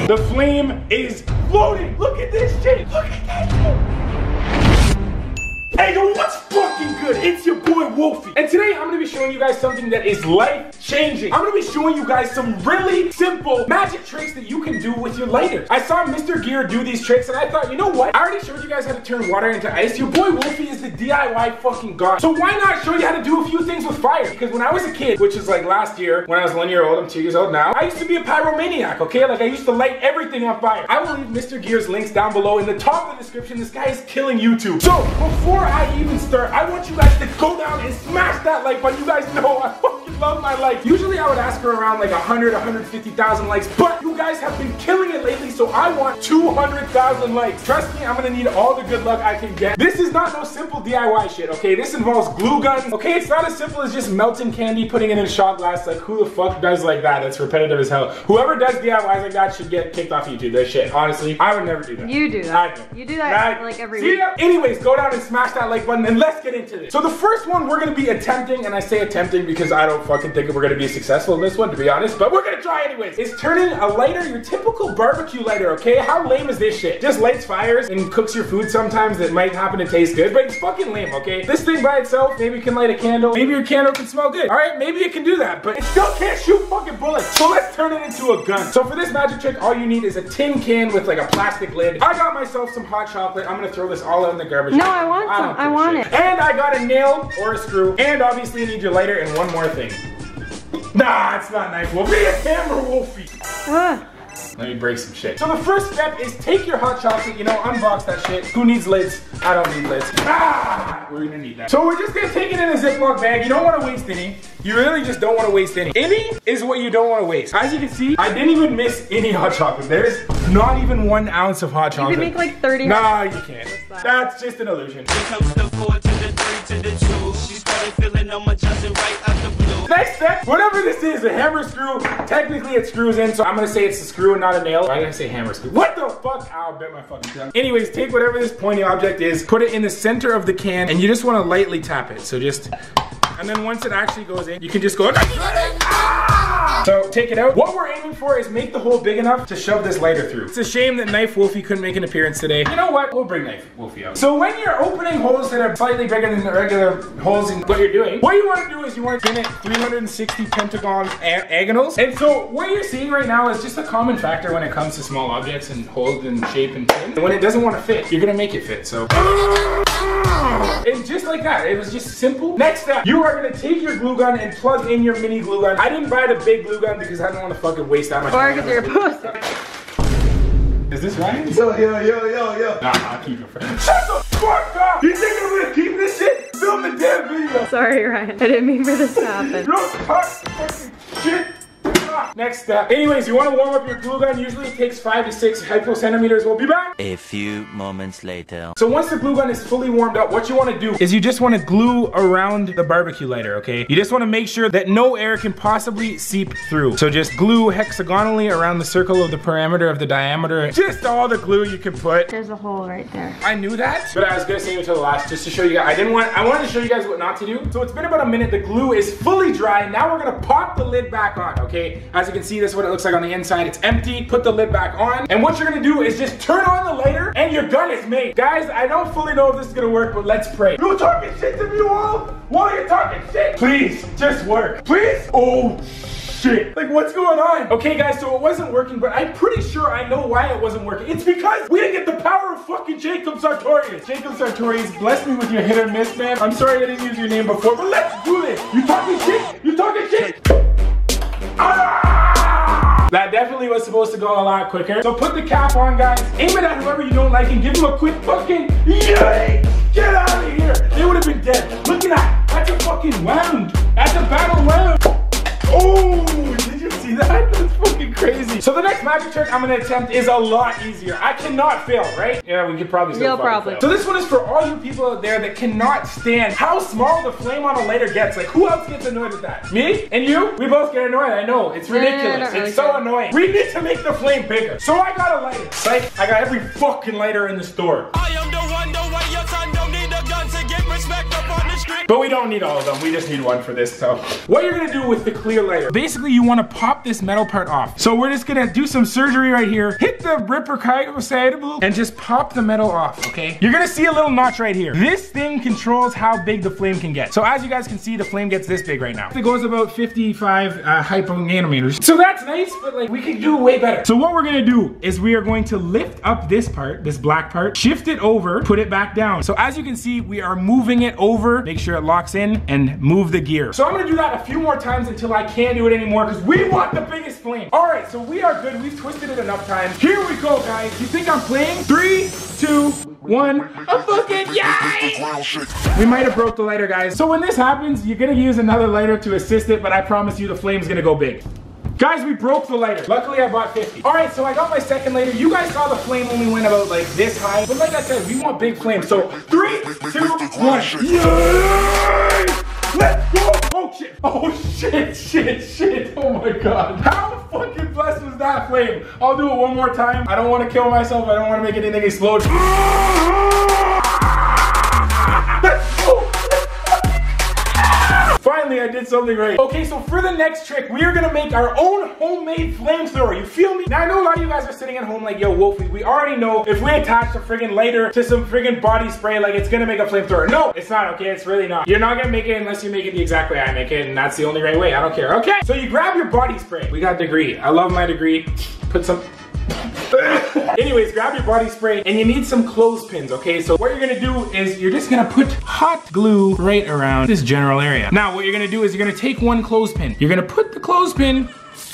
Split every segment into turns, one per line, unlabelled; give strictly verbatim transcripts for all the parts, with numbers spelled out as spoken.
The flame is floating. Look at this shit. Look at that shit. Hey, yo, what's fucking good? It's your boy Wolfie. And today I'm gonna be showing you guys something that is life-changing. I'm gonna be showing you guys some really simple magic tricks that you can do with your lighter. I saw Mister Gear do these tricks and I thought, you know what? I already showed you guys how to turn water into ice. Your boy Wolfie is the D I Y fucking god. So why not show you how to do a few things with fire? Because when I was a kid, which is like last year, when I was one year old, I'm two years old now, I used to be a pyromaniac, okay? Like I used to light everything on fire. I will leave Mister Gear's links down below in the top of the description. This guy is killing YouTube. So before I even start, I want you guys to go down and smash that like button. You guys know I fucking love my likes. Usually I would ask for around like one hundred, one hundred fifty thousand likes, but you guys have been killing it lately, so I want two hundred thousand likes. Trust me, I'm gonna need all the good luck I can get. This is not no simple D I Y shit, okay? This involves glue guns, okay? It's not as simple as just melting candy, putting it in a shot glass. Like, who the fuck does like that? That's repetitive as hell. Whoever does D I Ys like that should get kicked off YouTube. That shit, honestly, I would never do that.
You do that.
I do.
You do that
I,
like every
see
week.
Ya? Anyways, go down and smash that like button and let's get into this. So the first one we're gonna be attempting, and I say attempting because I don't fucking think we're gonna be successful in this one, to be honest, but we're gonna try anyways, is turning a lighter, your typical barbecue lighter, okay? How lame is this shit? Just lights fires and cooks your food sometimes that might happen to taste good, but it's fucking lame, okay? This thing by itself, maybe you can light a candle, maybe your candle can smell good, all right? Maybe it can do that, but it still can't shoot fucking bullets. So let's turn it into a gun. So for this magic trick, all you need is a tin can with like a plastic lid. I got myself some hot chocolate. I'm gonna throw this all in the garbage.
No, I want
I
some. I want
shit.
it.
And I got a nail or a screw, and obviously you need your lighter and one more thing. Nah, it's not knife Wolfie, it's hammer Wolfie.
Ah.
Let me break some shit. So the first step is take your hot chocolate, you know, unbox that shit. Who needs lids? I don't need lids. Ah, we're gonna need that. So we're just gonna take it in a Ziploc bag. You don't wanna waste any. You really just don't wanna waste any. Any is what you don't wanna waste. As you can see, I didn't even miss any hot chocolate. There's not even one ounce of hot chocolate.
You could make like thirty.
Nah, you can't. That? That's just an illusion.
Here comes the four to the three to the two. She started feeling I'm adjusting right out the blue.
Next step, whatever this is, a hammer screw, technically it screws in, so I'm gonna say it's a screw and not a nail. Why did I say hammer screw? What the fuck? I'll bet my fucking tongue. Anyways, take whatever this pointy object is, put it in the center of the can, and you just wanna lightly tap it. So just, and then once it actually goes in, you can just go, ah! So take it out. What we're aiming for is make the hole big enough to shove this lighter through. It's a shame that Knife Wolfie couldn't make an appearance today. You know what? We'll bring Knife Wolfie out. So when you're opening holes that are slightly bigger than the regular holes in what you're doing, what you want to do is you want to pin it three hundred sixty pentagons agonals. And so what you're seeing right now is just a common factor when it comes to small objects and holes and shape and pin. And when it doesn't want to fit, you're gonna make it fit. So. And just like that, it was just simple. Next step, you are gonna take your glue gun and plug in your mini glue gun. I didn't buy the big glue gun because I don't want to fucking waste that much
Or
money.
because you're a pussy.
Is this Ryan?
Yo, yo, yo, yo, yo.
Nah, I'll keep it for him. Shut the fuck up! You think I'm gonna keep this shit? Film the damn video.
Sorry, Ryan. I didn't mean for this to happen.
Don't touch fucking shit. Next step. Anyways, you want to warm up your glue gun. Usually it takes five to six hypocentimeters. We'll be back.
A few moments later.
So once the glue gun is fully warmed up, what you want to do is you just want to glue around the barbecue lighter, okay? You just want to make sure that no air can possibly seep through. So just glue hexagonally around the circle of the perimeter of the diameter. Just all the glue you can put.
There's a hole right there.
I knew that, but I was gonna save it till the last just to show you guys. I didn't want, I wanted to show you guys what not to do. So it's been about a minute. The glue is fully dry. Now we're gonna pop the lid back on, okay? As you can see, this is what it looks like on the inside. It's empty. Put the lid back on. And what you're gonna do is just turn on the lighter and your gun is made. Guys, I don't fully know if this is gonna work, but let's pray. You talking shit to me, Wall? Wall, you're talking shit? Please, just work. Please? Oh, shit. Like, what's going on? Okay, guys, so it wasn't working, but I'm pretty sure I know why it wasn't working. It's because we didn't get the power of fucking Jacob Sartorius. Jacob Sartorius, bless me with your hit or miss, man. I'm sorry I didn't use your name before, but let's do this. You talking shit? You talking shit? Ah! That definitely was supposed to go a lot quicker. So put the cap on, guys. Aim it at whoever you don't like and give him a quick fucking yikes. Get out of here. They would have been dead. Look at that. That's a fucking wound. That's a battle wound. Oh, did you see that? That's fucking crazy. So the next magic trick I'm gonna attempt is a lot easier. I cannot fail, right? Yeah, we could probably still
You'll probably.
fail. So this one is for all you people out there that cannot stand how small the flame on a lighter gets. Like, who else gets annoyed with that? Me and you? We both get annoyed. I know, it's ridiculous.
Yeah,
it's
really
so
care.
annoying. We need to make the flame bigger. So I got a lighter. Like, I got every fucking lighter in the store.
I am the one, the way your son don't need a gun to get respect up on the
But we don't need all of them. We just need one for this. So what you're gonna do with the clear layer, basically you wanna pop this metal part off. So we're just gonna do some surgery right here. Hit the ripper and just pop the metal off, okay? You're gonna see a little notch right here. This thing controls how big the flame can get. So as you guys can see, the flame gets this big right now. It goes about fifty-five uh, hypo-nanometers. So that's nice, but like we could do way better. So what we're gonna do is we are going to lift up this part, this black part, shift it over, put it back down. So as you can see, we are moving it over, make sure it locks in, and move the gear. So I'm gonna do that a few more times until I can't do it anymore because we want the biggest flame. All right, so we are good. We've twisted it enough times. Here we go, guys. You think I'm playing? Three, two, one. A fucking yay! We might have broke the lighter, guys. So when this happens, you're gonna use another lighter to assist it, but I promise you the flame's gonna go big. Guys, we broke the lighter. Luckily, I bought fifty. All right, so I got my second lighter. You guys saw the flame only went about like this high. But like I said, we want big flames. So three, two, one. Yay! Let's go! Oh shit! Oh shit! Shit! Shit! Oh my god! How fucking blessed was that flame? I'll do it one more time. I don't want to kill myself. I don't want to make anything explode. Let's go! Finally, I did something right. Okay, so for the next trick, we are gonna make our own homemade flamethrower. You feel me? Now, I know a lot of you guys are sitting at home like, yo, Wolfie, we already know if we attach a friggin' lighter to some friggin' body spray, like it's gonna make a flamethrower. No, it's not, okay? It's really not. You're not gonna make it unless you make it the exact way I make it, and that's the only right way. I don't care, okay? So you grab your body spray. We got Degree. I love my Degree. Put some... Anyways, grab your body spray and you need some clothespins, okay? So what you're gonna do is you're just gonna put hot glue right around this general area. Now, what you're gonna do is you're gonna take one clothespin. You're gonna put the clothespin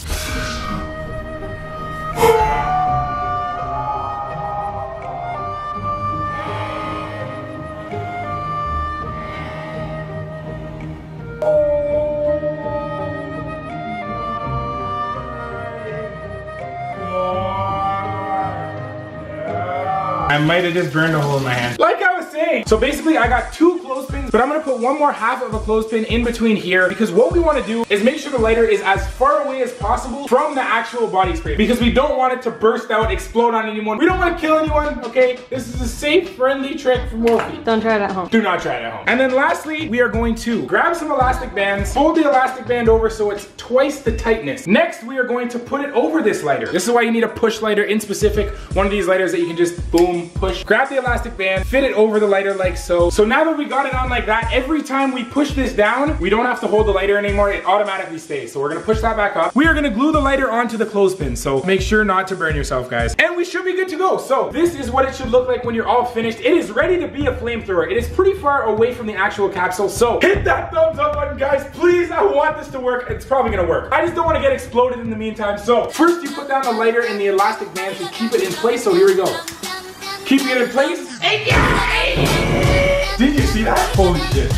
I might have just burned a hole in my hand. Like I was saying. So basically I got two clothespins, but I'm gonna put one more half of a clothespin in between here because what we wanna do is make sure the lighter is as far away as possible from the actual body spray because we don't want it to burst out, explode on anyone. We don't wanna kill anyone, okay? This is a safe, friendly trick from Wolfie.
Don't try it at home.
Do not try it at home. And then lastly, we are going to grab some elastic bands, fold the elastic band over so it's twice the tightness. Next, we are going to put it over this lighter. This is why you need a push lighter in specific. One of these lighters that you can just boom, push. Grab the elastic band, fit it over the lighter like so. So now that we got it on like that, every time we push this down, we don't have to hold the lighter anymore. It automatically stays. So we're gonna push that back up. We are gonna glue the lighter onto the clothespin. So make sure not to burn yourself, guys. And we should be good to go. So this is what it should look like when you're all finished. It is ready to be a flamethrower. It is pretty far away from the actual capsule. So hit that thumbs up button, guys. Please, I want this to work. It's probably gonna work. I just don't wanna get exploded in the meantime. So first you put down the lighter and the elastic band to keep it in place. So here we go. Keeping it in place. Did you see that? Holy shit.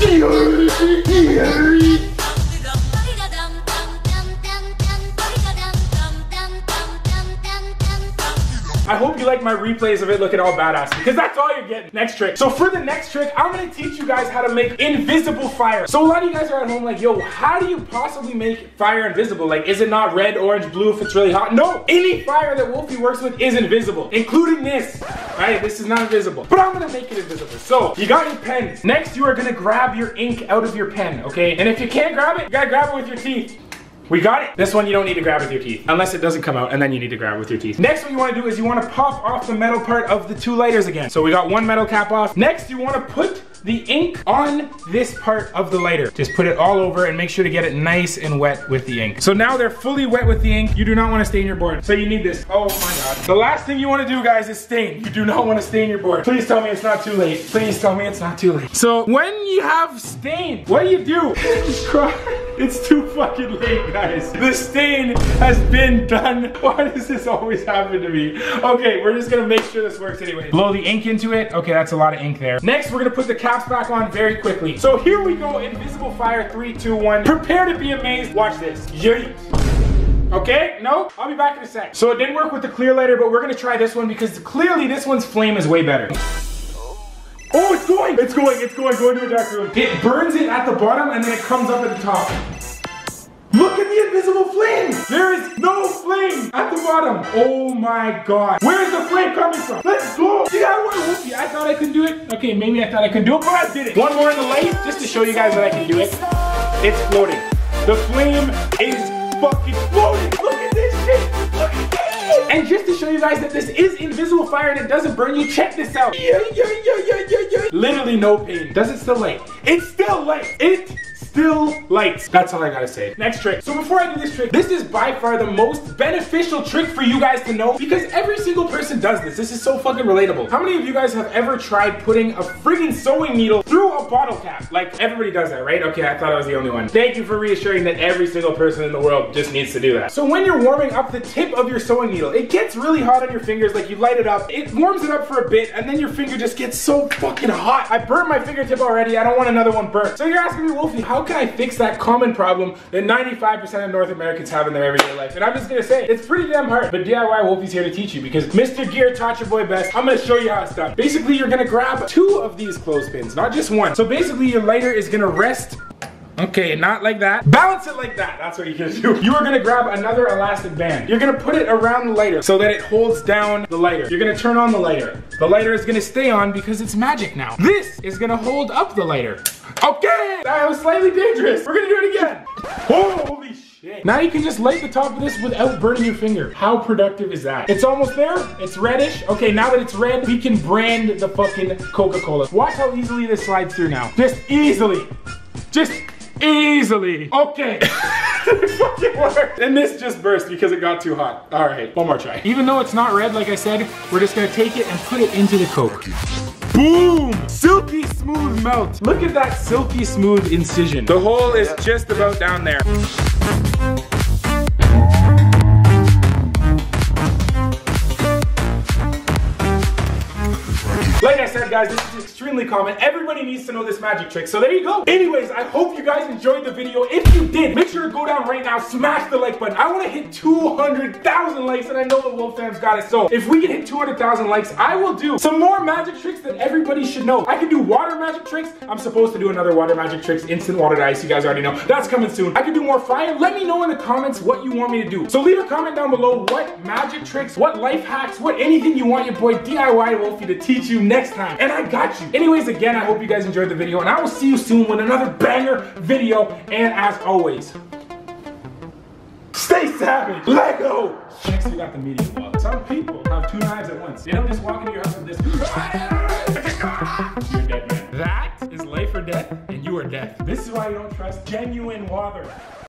I hope you like my replays of it looking all badass because that's all you're getting. Next trick. So for the next trick, I'm gonna teach you guys how to make invisible fire. So a lot of you guys are at home like, yo, how do you possibly make fire invisible? Like, is it not red, orange, blue if it's really hot? No, any fire that Wolfie works with is invisible, including this. Right, this is not invisible, but I'm gonna make it invisible. So you got your pens. Next, you are gonna grab your ink out of your pen, okay? And if you can't grab it, you gotta grab it with your teeth. We got it. This one you don't need to grab with your teeth, unless it doesn't come out, and then you need to grab it with your teeth. Next, what you wanna do is you wanna pop off the metal part of the two lighters again. So we got one metal cap off. Next, you wanna put the ink on this part of the lighter. Just put it all over and make sure to get it nice and wet with the ink. So now they're fully wet with the ink. You do not wanna stain your board. So you need this. Oh my God. The last thing you wanna do, guys, is stain. You do not wanna stain your board. Please tell me it's not too late. Please tell me it's not too late. So when you have stain, what do you do? Just cry. It's too fucking late, guys. The stain has been done. Why does this always happen to me? Okay, we're just gonna make sure this works anyway. Blow the ink into it. Okay, that's a lot of ink there. Next, we're gonna put the caps back on very quickly. So here we go, invisible fire, three, two, one. Prepare to be amazed. Watch this. Yeet. Okay, no, I'll be back in a sec. So it didn't work with the clear lighter, but we're gonna try this one because clearly this one's flame is way better. Oh, it's going, it's going, it's going, go into a dark room. It burns it at the bottom and then it comes up at the top. Look at the invisible flame. There is no flame at the bottom. Oh my God. Where's the flame coming from? Let's go. D I Y Wolfie. I thought I could do it. Okay, maybe I thought I could do it, but I did it. One more in the light, just to show you guys that I can do it. It's floating. The flame is fucking floating. Look at this shit. Look at this shit. And just to show you guys that this is invisible fire and it doesn't burn you, check this out. Yeah, yeah, yeah, yeah, yeah, yeah. Literally no pain. Does it still light? It still lights. It still lights. That's all I gotta say. Next trick. So before I do this trick, this is by far the most beneficial trick for you guys to know because every single person does this. This is so fucking relatable. How many of you guys have ever tried putting a friggin' sewing needle through a bottle cap? Like, everybody does that, right? Okay, I thought I was the only one. Thank you for reassuring that every single person in the world just needs to do that. So when you're warming up the tip of your sewing needle, it gets really hot on your fingers, like you light it up, it warms it up for a bit, and then your finger just gets so fucking hot. I burnt my fingertip already, I don't want another one burnt. So you're asking me, Wolfie, how can I fix that common problem that ninety-five percent of North Americans have in their everyday life? And I'm just gonna say, it's pretty damn hard, but D I Y Wolfie's here to teach you because Mister Gear taught your boy best. I'm gonna show you how it's done. Basically, you're gonna grab two of these clothespins, not just one. So basically, your lighter is gonna rest. Okay, not like that. Balance it like that. That's what you're gonna do. You are gonna grab another elastic band. You're gonna put it around the lighter so that it holds down the lighter. You're gonna turn on the lighter. The lighter is gonna stay on because it's magic now. This is gonna hold up the lighter. Okay, that was slightly dangerous. We're gonna do it again. Oh, holy shit. Now you can just light the top of this without burning your finger. How productive is that? It's almost there. It's reddish. Okay, now that it's red, we can brand the fucking Coca-Cola. Watch how easily this slides through now. Just easily. Just easily. Okay. It fucking worked. And this just burst because it got too hot. All right, one more try. Even though it's not red, like I said, we're just gonna take it and put it into the Coke. Boom! Silky smooth melt. Look at that silky smooth incision. The hole is just about down there. Like I said, guys, this is extremely common. Everybody needs to know this magic trick, so there you go. Anyways, I hope you guys enjoyed the video. If you did, make sure to go down right now, smash the like button. I want to hit two hundred thousand likes, and I know the Wolf fam's got it. So if we can hit two hundred thousand likes, I will do some more magic tricks that everybody should know. I can do water magic tricks. I'm supposed to do another water magic tricks, instant water to ice. You guys already know. That's coming soon. I can do more fire. Let me know in the comments what you want me to do. So leave a comment down below what magic tricks, what life hacks, what anything you want your boy D I Y Wolfie to teach you next time. And I got you. Anyways, again, I hope you guys enjoyed the video, and I will see you soon with another banger video. And as always, stay savage. Lego. Next, we got the medium one. Some people have two knives at once. They don't just walk into your house with this. You're dead, man. That is life or death, and you are dead. This is why you don't trust genuine water.